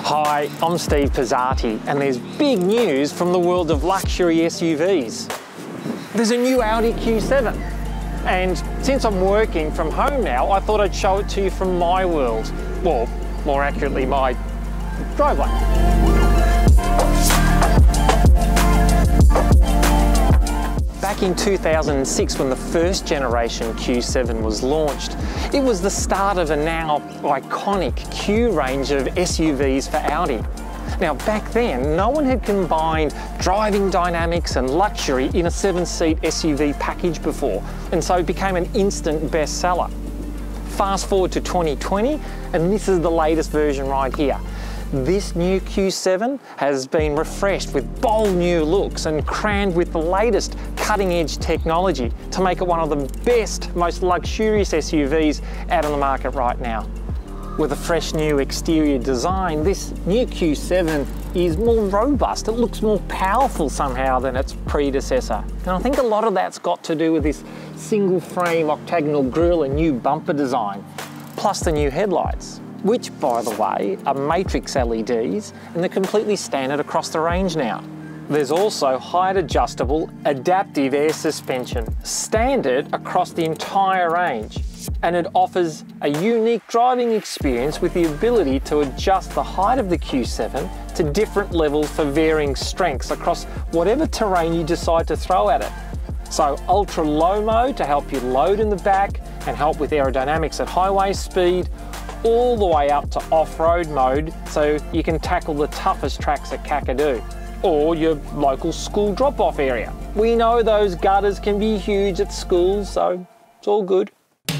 Hi, I'm Steve Pizzati, and there's big news from the world of luxury SUVs. There's a new Audi Q7, and since I'm working from home now, I thought I'd show it to you from my world. Well, more accurately, my driveway. Back in 2006, when the first generation Q7 was launched, it was the start of a now iconic Q range of SUVs for Audi. Now back then, no one had combined driving dynamics and luxury in a 7-seat SUV package before, and so it became an instant bestseller. Fast forward to 2020, and this is the latest version right here. This new Q7 has been refreshed with bold new looks and crammed with the latest cutting-edge technology to make it one of the best, most luxurious SUVs out on the market right now. With a fresh new exterior design, this new Q7 is more robust. It looks more powerful somehow than its predecessor. And I think a lot of that's got to do with this single frame octagonal grille and new bumper design, plus the new headlights, which, by the way, are matrix LEDs and they're completely standard across the range now. There's also height adjustable adaptive air suspension, standard across the entire range, and it offers a unique driving experience with the ability to adjust the height of the Q7 to different levels for varying strengths across whatever terrain you decide to throw at it. So ultra low mode to help you load in the back and help with aerodynamics at highway speed, all the way up to off-road mode so you can tackle the toughest tracks at Kakadu or your local school drop-off area. We know those gutters can be huge at schools, so it's all good.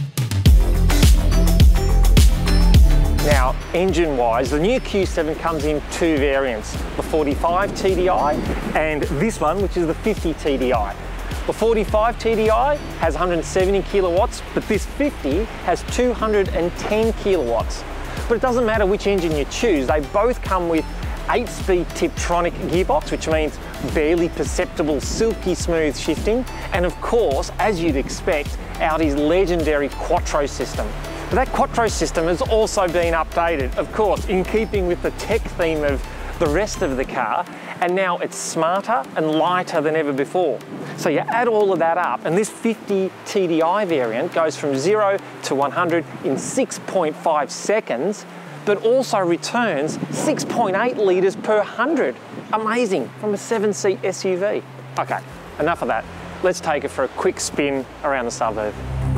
Now, engine-wise, the new Q7 comes in two variants, the 45 TDI and this one, which is the 50 TDI. The 45 TDI has 170 kilowatts, but this 50 has 210 kilowatts. But it doesn't matter which engine you choose, they both come with 8-speed Tiptronic gearbox, which means barely perceptible silky smooth shifting, and of course, as you'd expect, Audi's legendary Quattro system. But that Quattro system has also been updated, of course, in keeping with the tech theme of the rest of the car, and now it's smarter and lighter than ever before. So you add all of that up, and this 50 TDI variant goes from 0 to 100 in 6.5 seconds, but also returns 6.8 litres per 100. Amazing, from a 7-seat SUV. Okay, enough of that. Let's take it for a quick spin around the suburb.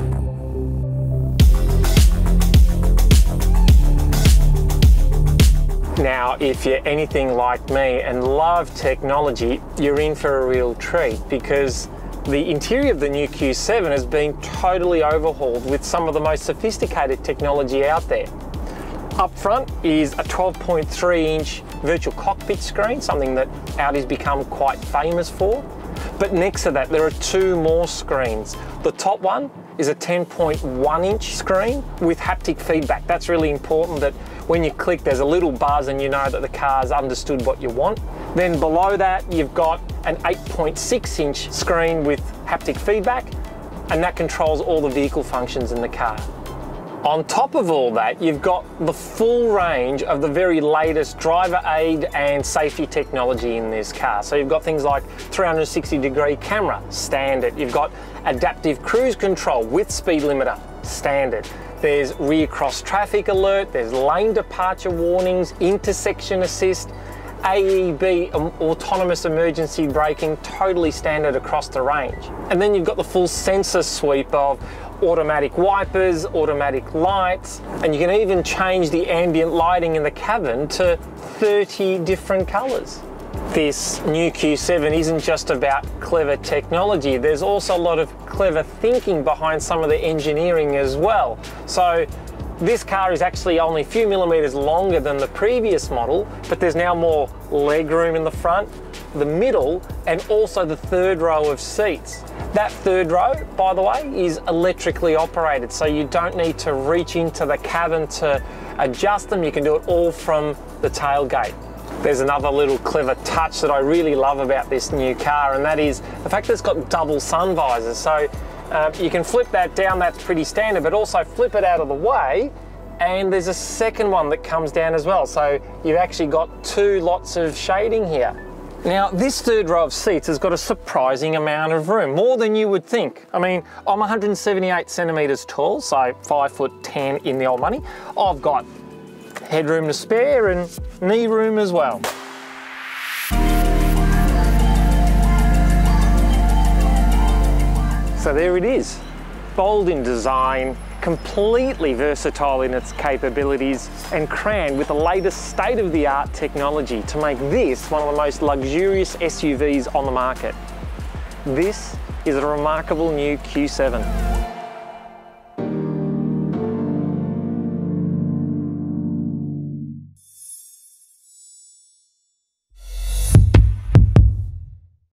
Now, if you're anything like me and love technology, you're in for a real treat, because the interior of the new Q7 has been totally overhauled with some of the most sophisticated technology out there. Up front is a 12.3-inch virtual cockpit screen, something that Audi's become quite famous for. But next to that, there are two more screens. The top one is a 10.1-inch screen with haptic feedback. That's really important, that when you click, there's a little buzz and you know that the car's understood what you want. Then below that, you've got an 8.6-inch screen with haptic feedback, and that controls all the vehicle functions in the car. On top of all that, you've got the full range of the very latest driver aid and safety technology in this car. So you've got things like 360-degree camera, standard. You've got adaptive cruise control with speed limiter, standard. There's rear cross traffic alert, there's lane departure warnings, intersection assist, AEB, autonomous emergency braking, totally standard across the range. And then you've got the full sensor sweep of automatic wipers, automatic lights, and you can even change the ambient lighting in the cabin to 30 different colours. This new Q7 isn't just about clever technology, there's also a lot of clever thinking behind some of the engineering as well. So this car is actually only a few millimetres longer than the previous model, but there's now more legroom in the front, the middle, and also the third row of seats. That third row, by the way, is electrically operated, so you don't need to reach into the cabin to adjust them. You can do it all from the tailgate. There's another little clever touch that I really love about this new car, and that is the fact that it's got double sun visors. So you can flip that down, that's pretty standard, but also flip it out of the way And there's a second one that comes down as well. So you've actually got two lots of shading here. Now, this third row of seats has got a surprising amount of room, more than you would think. I mean, I'm 178 centimeters tall, so 5'10" in the old money. I've got headroom to spare and knee room as well. So there it is, bold in design, completely versatile in its capabilities, and crammed with the latest state-of-the-art technology to make this one of the most luxurious SUVs on the market. This is a remarkable new Q7.